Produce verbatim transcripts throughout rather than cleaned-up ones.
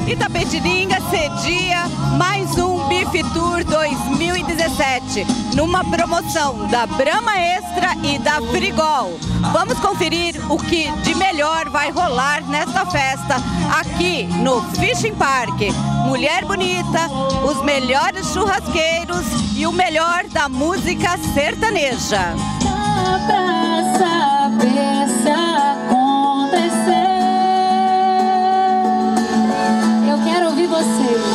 Itapetininga cedia mais um Beef Tour dois mil e dezessete, numa promoção da Brahma Extra e da Frigol. Vamos conferir o que de melhor vai rolar nesta festa aqui no Fishing Park. Mulher bonita, os melhores churrasqueiros e o melhor da música sertaneja. Pra saber se acontecer, eu quero ouvir vocês.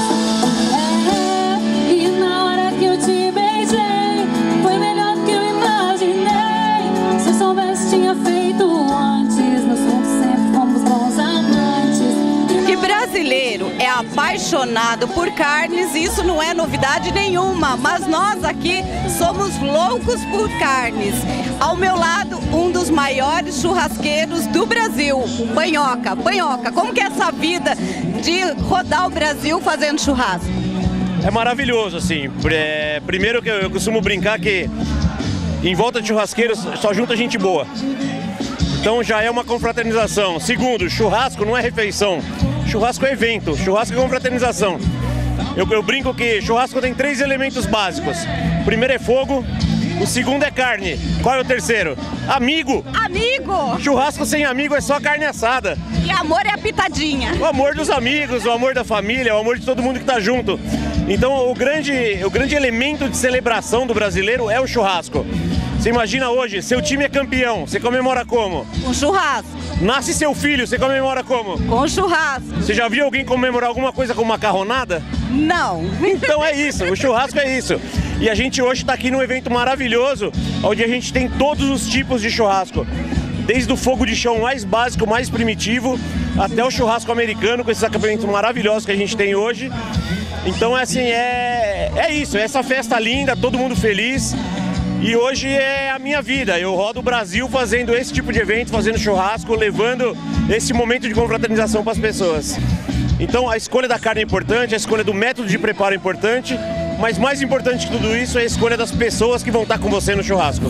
É, e na hora que eu te beijei, foi melhor do que eu imaginei. Se eu soubesse, tinha feito antes. Nós fomos sempre fomos bons amantes. Que brasileiro é apaixonado por carnes, isso não é novidade nenhuma, mas nós aqui somos loucos por carnes. Ao meu lado, um dos maiores churrasqueiros do Brasil, Panhoca. Panhoca, como que é essa vida de rodar o Brasil fazendo churrasco? É maravilhoso, assim. É, primeiro que eu, eu costumo brincar que em volta de churrasqueiros só junta gente boa. Então já é uma confraternização. Segundo, churrasco não é refeição. Churrasco é evento, churrasco é confraternização. Eu, eu brinco que churrasco tem três elementos básicos. O primeiro é fogo, o segundo é carne. Qual é o terceiro? Amigo! Amigo! Churrasco sem amigo é só carne assada. E amor é a pitadinha. O amor dos amigos, o amor da família, o amor de todo mundo que tá junto. Então o grande, o grande elemento de celebração do brasileiro é o churrasco. Você imagina hoje, seu time é campeão, você comemora como? Com churrasco. Nasce seu filho, você comemora como? Com churrasco. Você já viu alguém comemorar alguma coisa com macarronada? Não. Então é isso, o churrasco é isso. E a gente hoje está aqui num evento maravilhoso, onde a gente tem todos os tipos de churrasco. Desde o fogo de chão mais básico, mais primitivo, até o churrasco americano, com esses acampamentos maravilhosos que a gente tem hoje. Então, assim, é, é isso, é essa festa linda, todo mundo feliz. E hoje é a minha vida, eu rodo o Brasil fazendo esse tipo de evento, fazendo churrasco, levando esse momento de confraternização para as pessoas. Então a escolha da carne é importante, a escolha do método de preparo é importante, mas mais importante que tudo isso é a escolha das pessoas que vão estar com você no churrasco.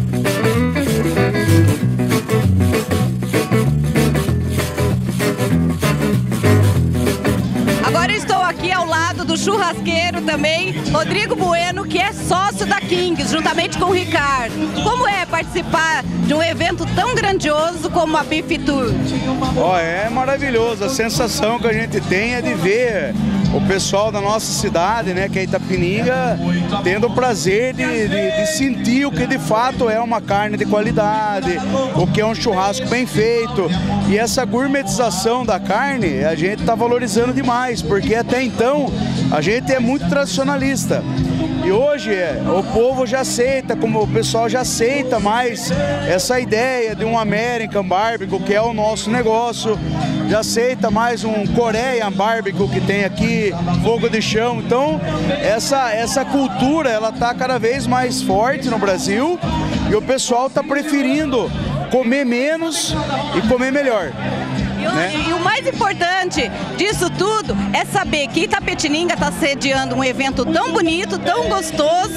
Agora estou aqui ao lado do churrasqueiro também, Rodrigo Bueno, que é sócio da Kings, juntamente com o Ricardo. Como é participar de um evento tão grandioso como a Beef Tour? Oh, é maravilhoso, a sensação que a gente tem é de ver o pessoal da nossa cidade, né, que é Itapetininga, tendo o prazer de, de, de sentir o que de fato é uma carne de qualidade, o que é um churrasco bem feito. E essa gourmetização da carne a gente está valorizando demais, porque até então a gente é muito tradicionalista. E hoje o povo já aceita, como o pessoal já aceita mais essa ideia de um American Barbecue, que é o nosso negócio, já aceita mais um Korean Barbecue que tem aqui, fogo de chão. Então essa, essa cultura ela está cada vez mais forte no Brasil e o pessoal está preferindo comer menos e comer melhor. E o, né? e o mais importante disso tudo é saber que Itapetininga está sediando um evento tão bonito, tão gostoso,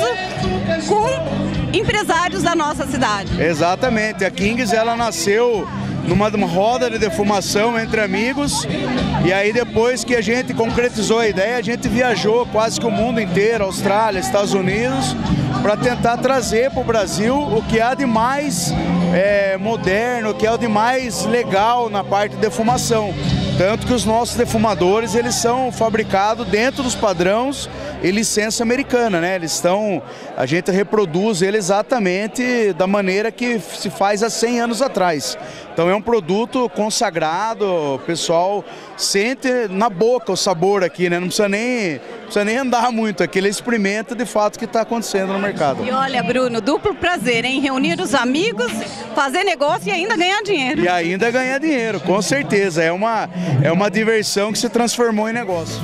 com empresários da nossa cidade. Exatamente, a Kings ela nasceu numa roda de defumação entre amigos, e aí depois que a gente concretizou a ideia, a gente viajou quase que o mundo inteiro, Austrália, Estados Unidos, para tentar trazer para o Brasil o que há de mais é, moderno, o que há de mais legal na parte de defumação. Tanto que os nossos defumadores, eles são fabricados dentro dos padrões e licença americana, né? Eles estão, a gente reproduz ele exatamente da maneira que se faz há cem anos atrás. Então é um produto consagrado, o pessoal sente na boca o sabor aqui, né? Não precisa nem, precisa nem andar muito, aqui ele experimenta de fato o que está acontecendo no mercado. E olha, Bruno, duplo prazer, hein? Reunir os amigos, fazer negócio e ainda ganhar dinheiro. E ainda ganhar dinheiro, com certeza. É uma, é uma diversão que se transformou em negócio.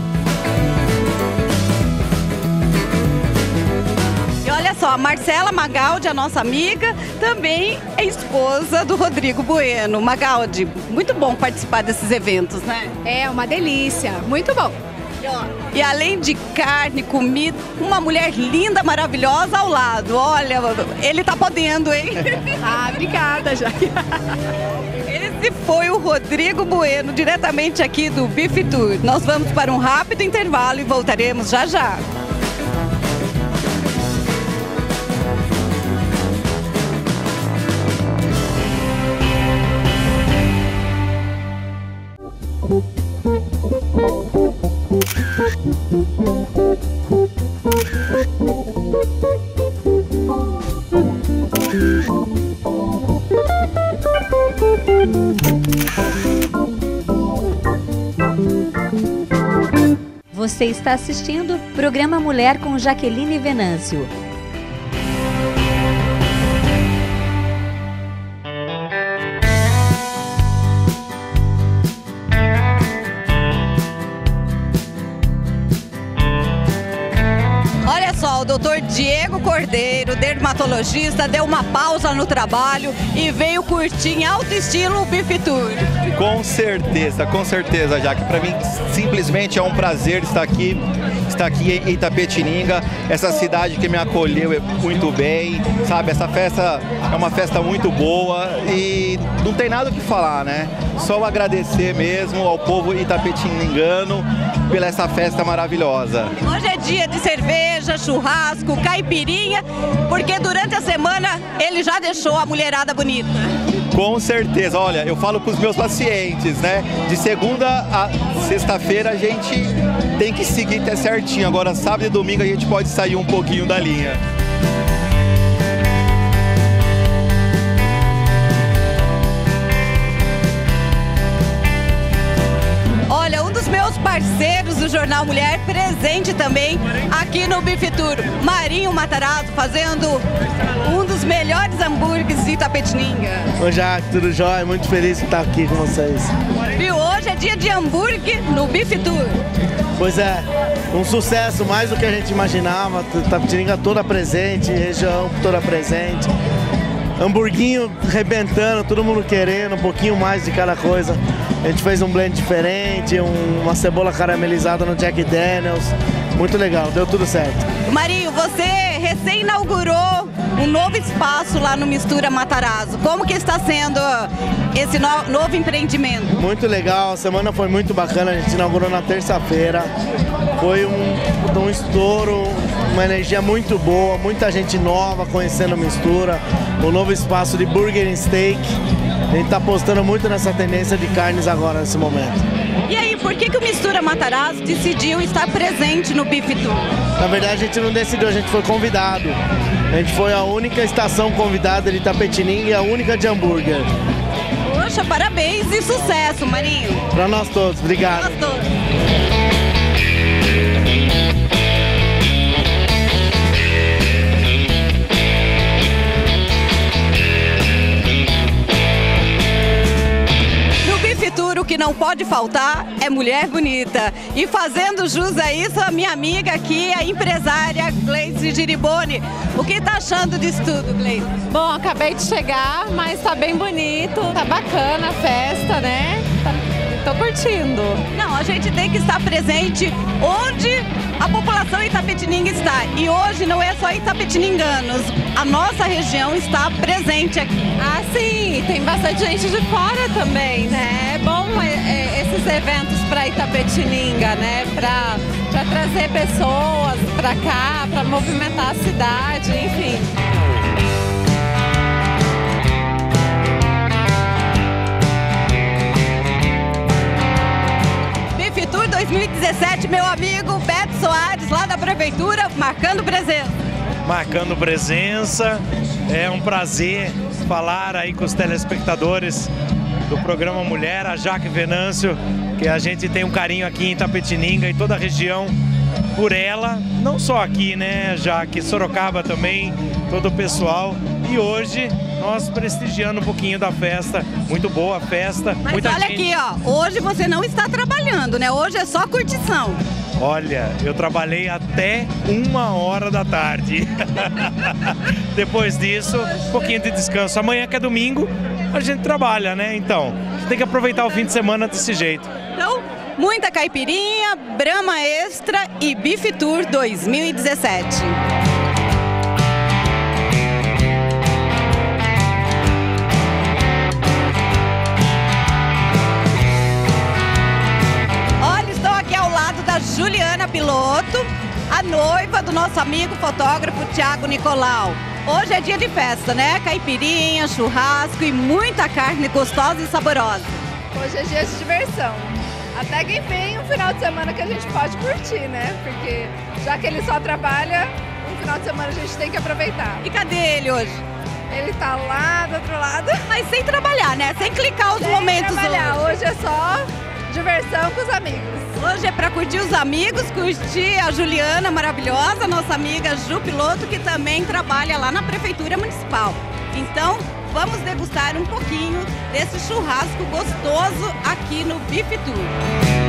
Olha só, a Marcela Magaldi, a nossa amiga, também é esposa do Rodrigo Bueno. Magaldi, muito bom participar desses eventos, né? É uma delícia, muito bom. E, ó, e além de carne, comida, uma mulher linda, maravilhosa ao lado. Olha, ele tá podendo, hein? Ah, obrigada, já. Eles Esse foi o Rodrigo Bueno, diretamente aqui do Beef Tour. Nós vamos para um rápido intervalo e voltaremos já já. Você está assistindo o programa Mulher com Jaqueline Venâncio. Olha só, o doutor Diego Cordeiro, dermatologista, deu uma pausa no trabalho e veio curtir em alto estilo o Beef Tour. Com certeza, com certeza, Jaque. Para mim, simplesmente é um prazer estar aqui, estar aqui em Itapetininga, essa cidade que me acolheu muito bem, sabe? Essa festa é uma festa muito boa e não tem nada o que falar, né? Só agradecer mesmo ao povo itapetiningano pela essa festa maravilhosa. Hoje é dia de cerveja, churrasco, caipirinha, porque durante a semana ele já deixou a mulherada bonita. Com certeza, olha, eu falo para os meus pacientes, né? De segunda a sexta-feira a gente tem que seguir até certinho. Agora, sábado e domingo a gente pode sair um pouquinho da linha. Olha, um dos meus parceiros do Jornal Mulher, presente também aqui no Beef Tour, Marinho Matarazzo, fazendo um dos melhores hambúrgueres de Itapetininga. Oi, Jaque, tudo jóia? Muito feliz de estar aqui com vocês. Viu, hoje é dia de hambúrguer no Beef Tour. Pois é, um sucesso mais do que a gente imaginava, Itapetininga toda presente, região toda presente. Hamburguinho rebentando, todo mundo querendo, um pouquinho mais de cada coisa. A gente fez um blend diferente, um, uma cebola caramelizada no Jack Daniels. Muito legal, deu tudo certo. Marinho, você recém-inaugurou um novo espaço lá no Mistura Matarazzo. Como que está sendo esse no, novo empreendimento? Muito legal, a semana foi muito bacana, a gente inaugurou na terça-feira. Foi um, um estouro, uma energia muito boa, muita gente nova conhecendo Mistura. O novo espaço de Burger and Steak. A gente está apostando muito nessa tendência de carnes agora, nesse momento. E aí, por que, que o Mistura Matarazzo decidiu estar presente no Beef Tour? Na verdade, a gente não decidiu, a gente foi convidado. A gente foi a única estação convidada de Itapetininga e a única de hambúrguer. Poxa, parabéns e sucesso, Marinho. Para nós todos, obrigado. Para nós todos. O que não pode faltar é mulher bonita. E fazendo jus a isso, a minha amiga aqui, a empresária Gleice Giriboni. O que tá achando disso tudo, Gleice? Bom, acabei de chegar, mas tá bem bonito, tá bacana a festa, né? Tá, tô curtindo. Não, a gente tem que estar presente onde a população itapetininga está. E hoje não é só itapetininganos, a nossa região está presente aqui. Ah, sim, tem bastante gente de fora também, né? É bom é, é, esses eventos para Itapetininga, né? Para para trazer pessoas para cá, para movimentar a cidade, enfim. Beef Tour dois mil e dezessete, meu amigo Beto Soares, lá da Prefeitura, marcando presença. Marcando presença, é um prazer falar aí com os telespectadores do programa Mulher, a Jaque Venâncio, que a gente tem um carinho aqui em Itapetininga e toda a região por ela, não só aqui, né, Jaque, Sorocaba também, todo o pessoal. E hoje nós prestigiando um pouquinho da festa, muito boa a festa. Mas muita olha gente... aqui, ó, hoje você não está trabalhando, né? Hoje é só curtição. Olha, eu trabalhei até uma hora da tarde. Depois disso, um pouquinho de descanso. Amanhã que é domingo, a gente trabalha, né? Então, tem que aproveitar o fim de semana desse jeito. Então, muita caipirinha, Brahma Extra e Beef Tour dois mil e dezessete. Juliana Piloto, a noiva do nosso amigo fotógrafo Thiago Nicolau. Hoje é dia de festa, né? Caipirinha, churrasco e muita carne gostosa e saborosa. Hoje é dia de diversão. Até que enfim, um final de semana que a gente pode curtir, né? Porque já que ele só trabalha, um final de semana a gente tem que aproveitar. E cadê ele hoje? Ele tá lá do outro lado. Mas sem trabalhar, né? Sem clicar os sem momentos trabalhar. hoje. Hoje é só diversão com os amigos. Hoje é para curtir os amigos, curtir a Juliana maravilhosa, nossa amiga Ju Piloto, que também trabalha lá na Prefeitura Municipal. Então, vamos degustar um pouquinho desse churrasco gostoso aqui no Bife Tour.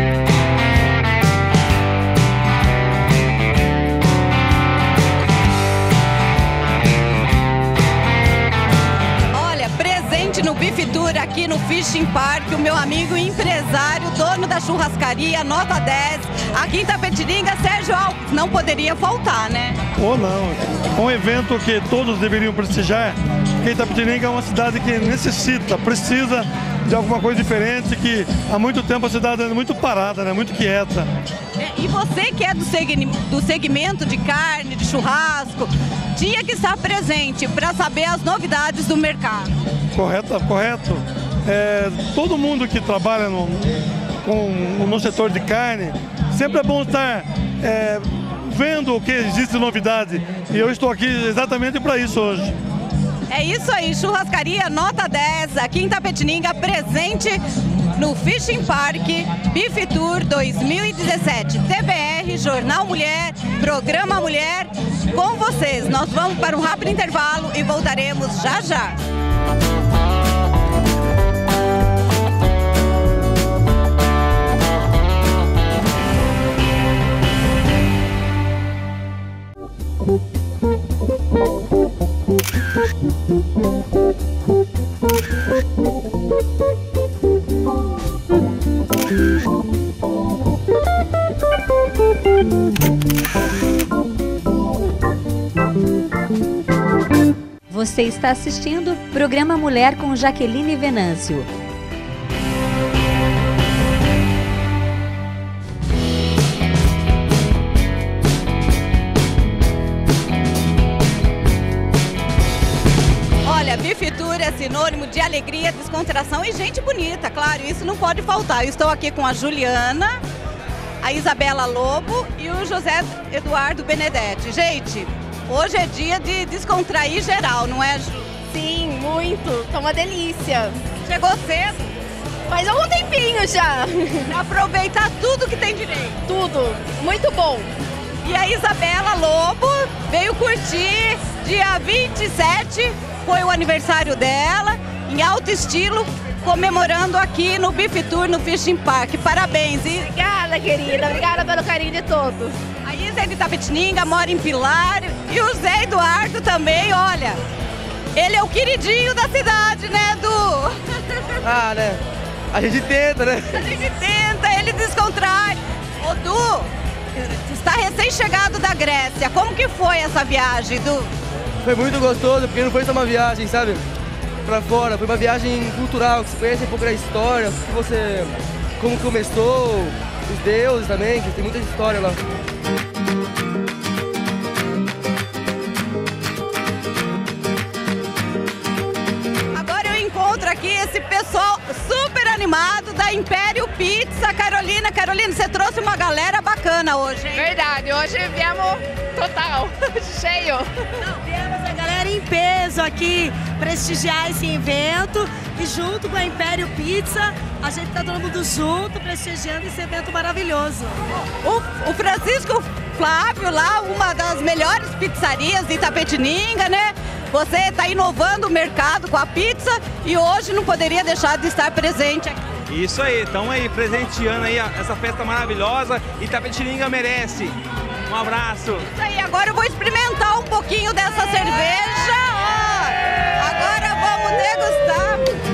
No Bife Tour aqui no Fishing Park, o meu amigo empresário, dono da churrascaria Nota dez, aqui em Itapetininga, Sérgio Alves, não poderia faltar, né? Ou não, um evento que todos deveriam prestigiar, porque Itapetininga é uma cidade que necessita, precisa de alguma coisa diferente, que há muito tempo a cidade é muito parada, né? Muito quieta. E você que é do, segni, do segmento de carne, de churrasco, tinha que estar presente para saber as novidades do mercado. Correto, correto. É, todo mundo que trabalha no, com, no setor de carne, sempre é bom estar é, vendo o que existe de novidade. E eu estou aqui exatamente para isso hoje. É isso aí, churrascaria Nota dez, aqui em Itapetininga, presente no Fishing Park Bife Tour dois mil e dezessete. T B R, Jornal Mulher, Programa Mulher, com vocês. Nós vamos para um rápido intervalo e voltaremos já já. Você está assistindo Programa Mulher com Jaqueline Venâncio. Olha, Bife Tour é sinônimo de alegria, descontração e gente bonita, claro, isso não pode faltar. Eu estou aqui com a Juliana, a Isabela Lobo e o José Eduardo Benedetti. Gente, hoje é dia de descontrair geral, não é, Ju? Sim, muito. Tá uma delícia. Chegou cedo? Faz algum tempinho já. Aproveitar tudo que tem direito. Tudo. Muito bom. E a Isabela Lobo veio curtir dia vinte e sete, foi o aniversário dela, em alto estilo, comemorando aqui no Bife Tour, no Fishing Park. Parabéns. E... Obrigada, querida. Obrigada pelo carinho de todos. A Isa é de Itapetininga, mora em Pilar. E o Zé Eduardo também, olha, ele é o queridinho da cidade, né, Du? Ah, né? A gente tenta, né? A gente tenta, ele descontrai. Ô, Du, está recém-chegado da Grécia. Como que foi essa viagem, Du? Foi muito gostoso, porque não foi só uma viagem, sabe? Pra fora, foi uma viagem cultural, que você conhece um pouco da história, que você, como começou, os deuses também, que tem muita história lá. Agora eu encontro aqui esse pessoal super animado da Império Pizza. Carolina, Carolina, você trouxe uma galera bacana hoje, hein? Verdade, hoje viemos total, cheio. Não, viemos a galera em peso aqui prestigiar esse evento e junto com a Império Pizza, a gente tá todo mundo junto prestigiando esse evento maravilhoso. O, o Francisco Flávio lá, uma das melhores pizzarias de Itapetininga, né? Você está inovando o mercado com a pizza e hoje não poderia deixar de estar presente aqui. Isso aí, estamos aí presenteando aí essa festa maravilhosa. Itapetininga merece. Um abraço. Isso aí, agora eu vou experimentar um pouquinho dessa cerveja. Ó, agora vamos degustar.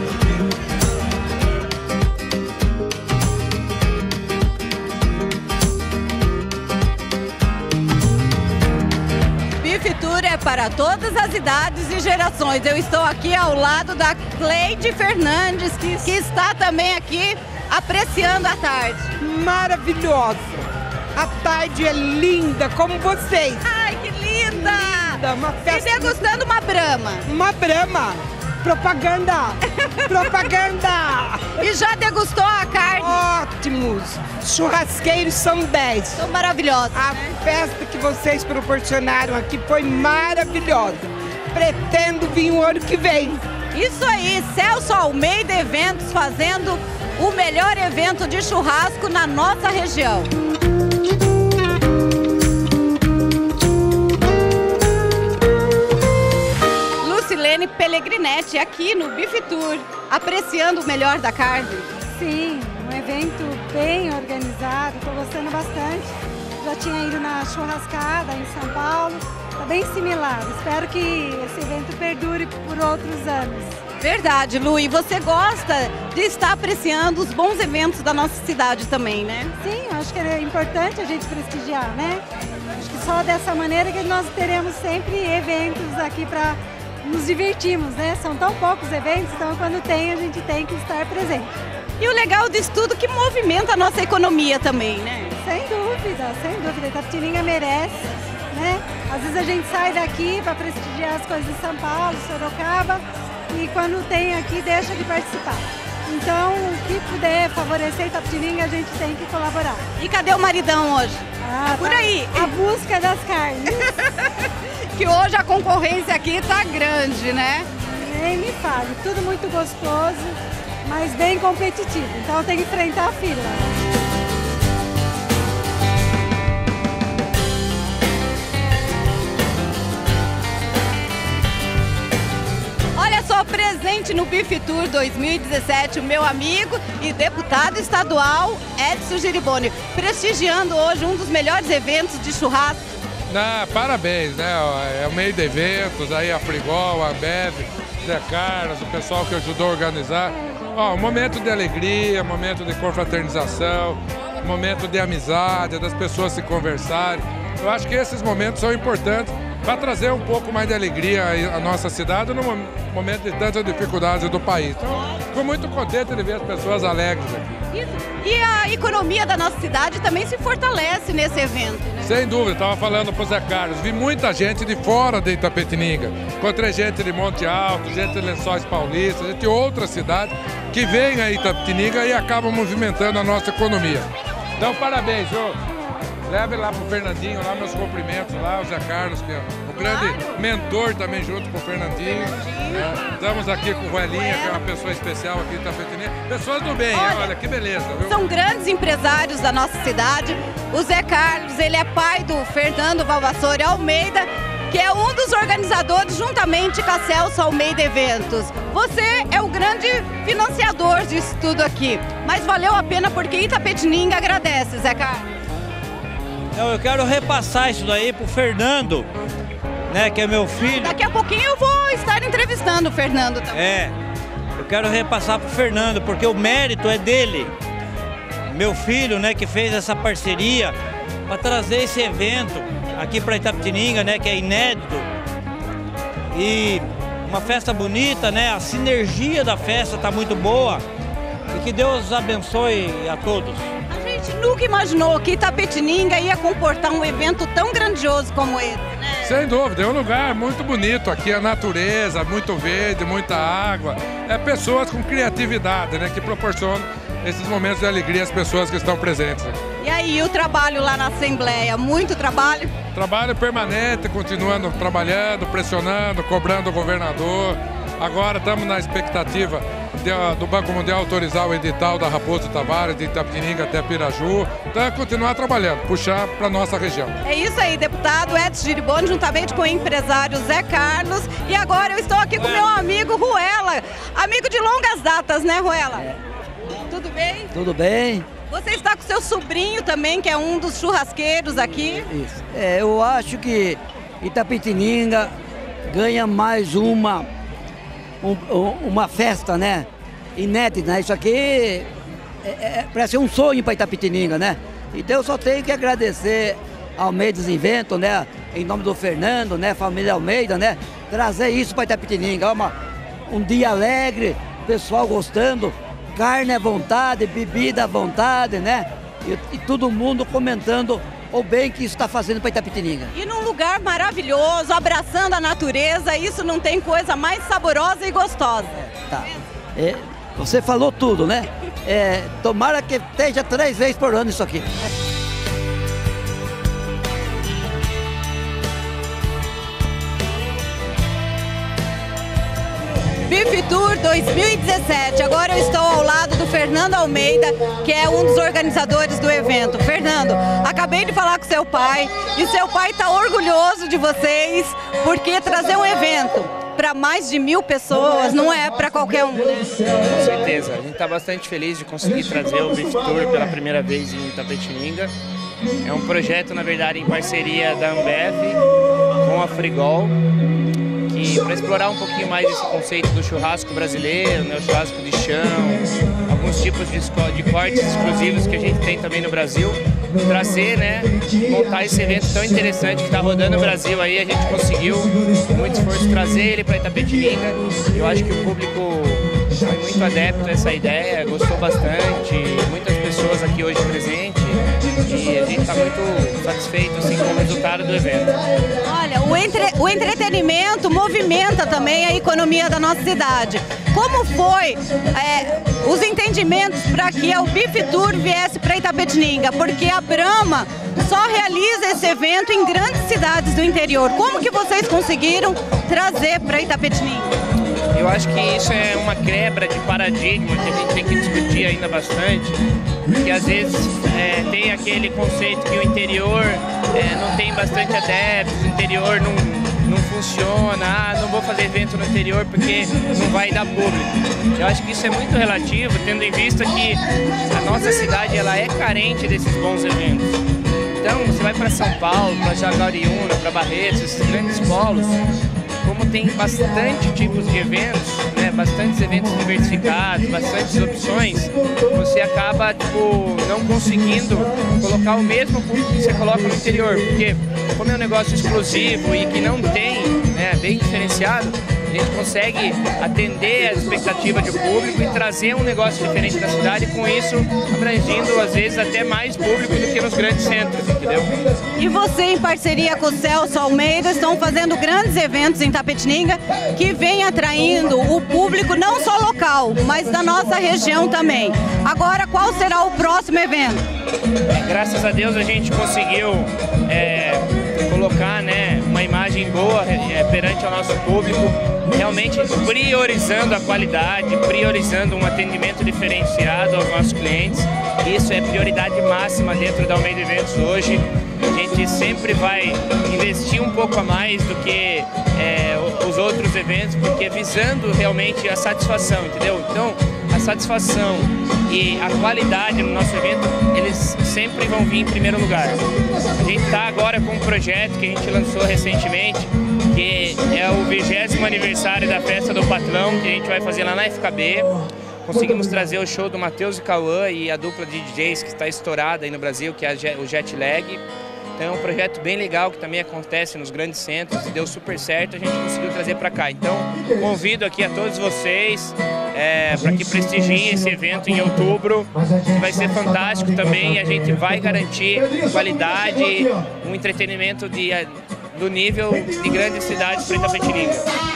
Bife Tour é para todas as idades e gerações. Eu estou aqui ao lado da Cleide Fernandes, que, que está também aqui apreciando a tarde. maravilhosa. A tarde é linda, como vocês. Ai, que linda! Linda, uma festa. E degustando uma brama. Uma brama. Propaganda. Propaganda. E já degustou a carne? Ótimos. Churrasqueiros são dez. São maravilhosos. A né? festa que vocês proporcionaram aqui foi maravilhosa. Pretendo vir o ano que vem. Isso aí, Celso Almeida Eventos fazendo o melhor evento de churrasco na nossa região. Lucilene Pellegrinetti aqui no Beef Tour, apreciando o melhor da carne. Sim, um evento bem organizado, estou gostando bastante. Já tinha ido na churrascada em São Paulo, está bem similar. Espero que esse evento perdure por outros anos. Verdade, Lu, e você gosta de estar apreciando os bons eventos da nossa cidade também, né? Sim, acho que é importante a gente prestigiar, né? Acho que só dessa maneira que nós teremos sempre eventos aqui para nos divertirmos, né? São tão poucos eventos, então quando tem, a gente tem que estar presente. E o legal disso tudo que movimenta a nossa economia também, né? Sem dúvida, sem dúvida. Itapetininga merece, né? Às vezes a gente sai daqui para prestigiar as coisas de São Paulo, Sorocaba, e quando tem aqui, deixa de participar. Então, o que puder favorecer Itapetininga, a gente tem que colaborar. E cadê o maridão hoje? Ah, por aí. A busca das carnes. Que hoje a concorrência aqui tá grande, né? Nem me fale, tudo muito gostoso, mas bem competitivo. Então tem que enfrentar a fila. Olha só, presente no Beef Tour dois mil e dezessete, o meu amigo e deputado estadual Edson Giriboni, prestigiando hoje um dos melhores eventos de churrasco. Não, parabéns, né? É o meio de eventos, aí a Frigol, a Ambev, Zé Carlos, o pessoal que ajudou a organizar. Ó, um momento de alegria, um momento de confraternização, um momento de amizade, das pessoas se conversarem. Eu acho que esses momentos são importantes para trazer um pouco mais de alegria à nossa cidade no momento de tantas dificuldades do país. Então, fico muito contente de ver as pessoas alegres aqui. Isso. E a economia da nossa cidade também se fortalece nesse evento, né? Sem dúvida, estava falando para o Zé Carlos, vi muita gente de fora de Itapetininga. Encontrei gente de Monte Alto, gente de Lençóis Paulistas, gente de outras cidades que vêm a Itapetininga e acabam movimentando a nossa economia. Então, parabéns, senhor. Leve lá pro Fernandinho, lá meus cumprimentos lá, o Zé Carlos, que é o grande mentor também junto com o Fernandinho. É, estamos aqui com o Ruelinha, que é uma pessoa especial aqui em Itapetininga. Pessoas do bem, olha, olha que beleza, viu? São grandes empresários da nossa cidade. O Zé Carlos, ele é pai do Fernando Valvassori Almeida, que é um dos organizadores, juntamente com a Celso Almeida Eventos. Você é o grande financiador disso tudo aqui, mas valeu a pena porque Itapetininga agradece, Zé Carlos. Eu quero repassar isso daí pro Fernando, né, que é meu filho. Daqui a pouquinho eu vou estar entrevistando o Fernando também. É, eu quero repassar pro Fernando, porque o mérito é dele. Meu filho, né, que fez essa parceria para trazer esse evento aqui para Itapetininga, né, que é inédito. E uma festa bonita, né, a sinergia da festa tá muito boa. E que Deus abençoe a todos. A gente nunca imaginou que Itapetininga ia comportar um evento tão grandioso como esse, né? Sem dúvida, é um lugar muito bonito aqui, a natureza, muito verde, muita água. É pessoas com criatividade, né, que proporcionam esses momentos de alegria às pessoas que estão presentes. E aí, o trabalho lá na Assembleia? Muito trabalho? Trabalho permanente, continuando trabalhando, pressionando, cobrando o governador. Agora estamos na expectativa de, do Banco Mundial autorizar o edital da Raposo Tavares, de Itapetininga até Piraju. Então é continuar trabalhando, puxar para a nossa região. É isso aí, deputado Edson Giriboni, juntamente com o empresário Zé Carlos. E agora eu estou aqui com o meu amigo Ruela, amigo de longas datas, né, Ruela? É. Tudo bem? Tudo bem. Você está com seu sobrinho também, que é um dos churrasqueiros aqui. Isso. É, eu acho que Itapetininga ganha mais uma, um, uma festa, né? Inédita, né? Isso aqui é, é, parece um sonho para Itapetininga, né? Então eu só tenho que agradecer ao Almeida Inventos, né? Em nome do Fernando, né? Família Almeida, né? Trazer isso para Itapetininga. Uma, um dia alegre, pessoal gostando. Carne à vontade, bebida à vontade, né? e, e todo mundo comentando o bem que isso está fazendo para Itapetininga. E num lugar maravilhoso, abraçando a natureza, isso não tem coisa mais saborosa e gostosa. Tá. É, você falou tudo, né? É, tomara que esteja três vezes por ano isso aqui. Beef Tour dois mil e dezessete. Agora eu estou ao lado do Fernando Almeida, que é um dos organizadores do evento. Fernando, acabei de falar com seu pai e seu pai está orgulhoso de vocês, porque trazer um evento para mais de mil pessoas não é para qualquer um. Com certeza, a gente está bastante feliz de conseguir trazer o Beef Tour pela primeira vez em Itapetininga. É um projeto, na verdade, em parceria da Ambev com a Frigol, para explorar um pouquinho mais esse conceito do churrasco brasileiro, né, o churrasco de chão, alguns tipos de, de cortes exclusivos que a gente tem também no Brasil, trazer, né, montar esse evento tão interessante que está rodando no Brasil aí, a gente conseguiu, com muito esforço, trazer ele para Itapetininga. Eu acho que o público foi muito adepto a essa ideia, gostou bastante, muitas pessoas aqui hoje presentes, e a gente está muito satisfeito assim, com o resultado do evento. Olha, o, entre, o entretenimento movimenta também a economia da nossa cidade. Como foi é, os entendimentos para que o Beef Tour viesse para Itapetininga? Porque a Brahma só realiza esse evento em grandes cidades do interior. Como que vocês conseguiram trazer para Itapetininga? Eu acho que isso é uma quebra de paradigma que a gente tem que discutir ainda bastante, porque às vezes é, tem aquele conceito que o interior é, não tem bastante adeptos, o interior não, não funciona, ah, não vou fazer evento no interior porque não vai dar público. Eu acho que isso é muito relativo, tendo em vista que a nossa cidade ela é carente desses bons eventos. Então, você vai para São Paulo, para Jaguariúna, para Barretos, esses grandes polos, como tem bastante tipos de eventos, né, bastantes eventos diversificados, bastantes opções, você acaba tipo, não conseguindo colocar o mesmo público que você coloca no interior, porque como é um negócio exclusivo e que não tem, né, bem diferenciado, a gente consegue atender as expectativas do público e trazer um negócio diferente da cidade, e com isso abrangindo às vezes até mais público do que nos grandes centros, entendeu? E você, em parceria com o Celso Almeida, estão fazendo grandes eventos em Itapetininga que vem atraindo o público não só local, mas da nossa região também. Agora, qual será o próximo evento? É, graças a Deus a gente conseguiu é, colocar, né, uma imagem boa é, perante o nosso público, realmente priorizando a qualidade, priorizando um atendimento diferenciado aos nossos clientes. Isso é prioridade máxima dentro da Almeida Eventos hoje. A gente sempre vai investir um pouco a mais do que é, os outros eventos, porque visando realmente a satisfação, entendeu? Então, a satisfação e a qualidade no nosso evento, eles sempre vão vir em primeiro lugar. A gente está agora com um projeto que a gente lançou recentemente, que é o vigésimo aniversário da Festa do Patrão, que a gente vai fazer lá na F K B. Conseguimos trazer o show do Matheus e Cauã e a dupla de D Js que está estourada aí no Brasil, que é o Jet Lag. Então é um projeto bem legal que também acontece nos grandes centros e deu super certo, a gente conseguiu trazer para cá. Então convido aqui a todos vocês é, para que prestigiem esse evento em outubro, que vai ser fantástico também, e a gente vai garantir qualidade, um entretenimento de, do nível de grandes cidades para Itapetininga.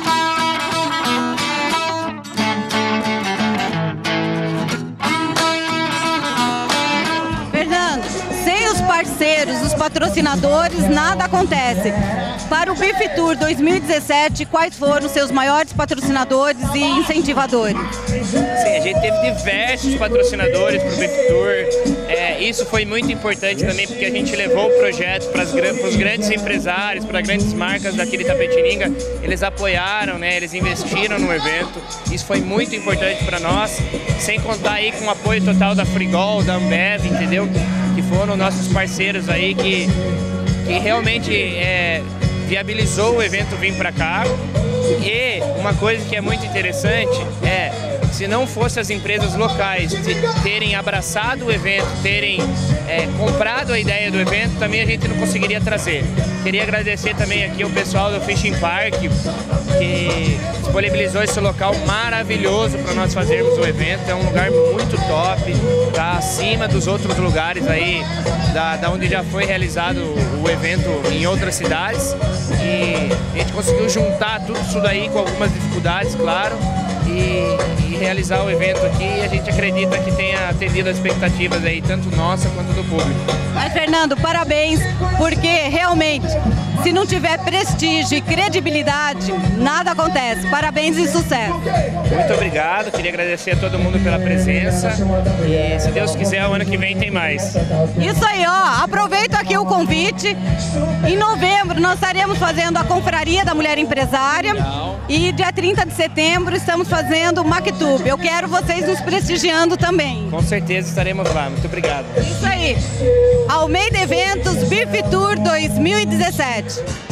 Parceiros, os patrocinadores, nada acontece. Para o Beef Tour dois mil e dezessete, quais foram os seus maiores patrocinadores e incentivadores? Sim, a gente teve diversos patrocinadores para o Beef Tour. É, isso foi muito importante também, porque a gente levou o projeto para os grandes empresários, para grandes marcas daqui de Itapetininga. Eles apoiaram, né, eles investiram no evento. Isso foi muito importante para nós, sem contar aí com o apoio total da Frigol, da Ambev, entendeu? Que foram nossos parceiros aí que, que realmente é, viabilizou o evento vir para cá. E uma coisa que é muito interessante é se não fosse as empresas locais terem abraçado o evento, terem é, comprado a ideia do evento, também a gente não conseguiria trazer. Queria agradecer também aqui o pessoal do Fishing Park, que disponibilizou esse local maravilhoso para nós fazermos o evento. É um lugar muito top, tá acima dos outros lugares aí, da, da onde já foi realizado o evento em outras cidades. E a gente conseguiu juntar tudo isso daí com algumas dificuldades, claro, e, e realizar o evento aqui. E a gente acredita que tenha atendido as expectativas aí, tanto nossa quanto do público. Mas, Fernando, parabéns, porque realmente, se não tiver prestígio e credibilidade, nada acontece. Parabéns e sucesso. Muito obrigado, queria agradecer a todo mundo pela presença e, se Deus quiser, o ano que vem tem mais. Isso aí, ó, aproveito aqui o convite. Em novembro nós estaremos fazendo a Confraria da Mulher Empresária. Legal. E dia trinta de setembro estamos fazendo o MacTube. Eu quero vocês nos prestigiando também. Com certeza estaremos lá, muito obrigado. Isso aí. Almeida Eventos Beef Tour dois mil e dezessete.